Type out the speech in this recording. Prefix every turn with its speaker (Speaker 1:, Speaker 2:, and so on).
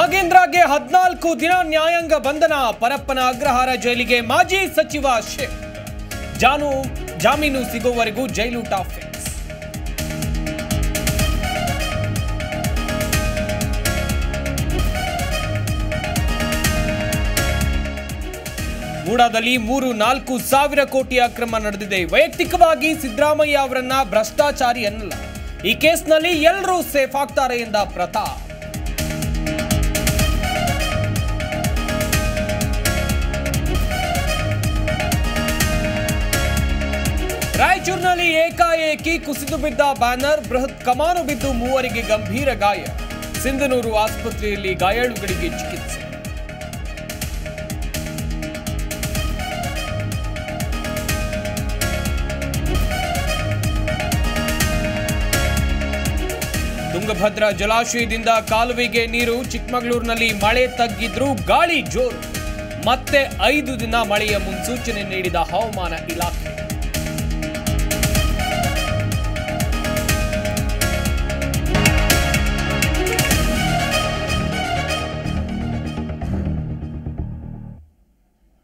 Speaker 1: ನಾಗೇಂದ್ರಗೆ 14 ದಿನ ನ್ಯಾಯಾಂಗ ಬಂಧನ. ಪರಪ್ಪನ ಅಗ್ರಹಾರ ಜೈಲಿಗೆ ಮಾಜಿ ಸಚಿವ ಶಿವ್. ಜಾಮೀನು ಸಿಗುವವರೆಗೂ ಜೈಲೂಟ ಫಿಕ್ಸ್. ಮೂಡಾದಲ್ಲಿ 3-4 ಸಾವಿರ ಕೋಟಿ ಅಕ್ರಮ ನಡೆದಿದೆ. ವೈಯಕ್ತಿಕವಾಗಿ ಸಿದ್ದರಾಮಯ್ಯ ಅವರನ್ನ ಭ್ರಷ್ಟಾಚಾರಿ ಅನ್ನಲ್ಲ. ಈ ಕೇಸ್ನಲ್ಲಿ ಎಲ್ಲರೂ ಸೇಫ್ ಆಗ್ತಾರೆ ಎಂದ ಪ್ರತಾಪ್. ರಾಯಚೂರಿನಲ್ಲಿ ಏಕಾಏಕಿ ಕುಸಿದು ಬಿದ್ದ ಬ್ಯಾನರ್, ಬೃಹತ್ ಕಮಾನು ಬಿದ್ದು 3 ಗಂಭೀರ ಗಾಯ. ಸಿಂಧನೂರು ಆಸ್ಪತ್ರೆಯಲ್ಲಿ ಗಾಯಾಳುಗಳಿಗೆ ಚಿಕಿತ್ಸೆ. ತುಂಗಭದ್ರಾ ಜಲಾಶಯದಿಂದ ಕಾಲುವೆಗೆ ನೀರು. ಚಿಕ್ಕಮಗಳೂರಿನಲ್ಲಿ ಮಳೆ ತಗ್ಗಿದ್ರೂ ಗಾಳಿ ಜೋರು. ಮತ್ತೆ 5 ದಿನ ಮಳೆಯ ಮುನ್ಸೂಚನೆ ನೀಡಿದ ಹವಾಮಾನ ಇಲಾಖೆ.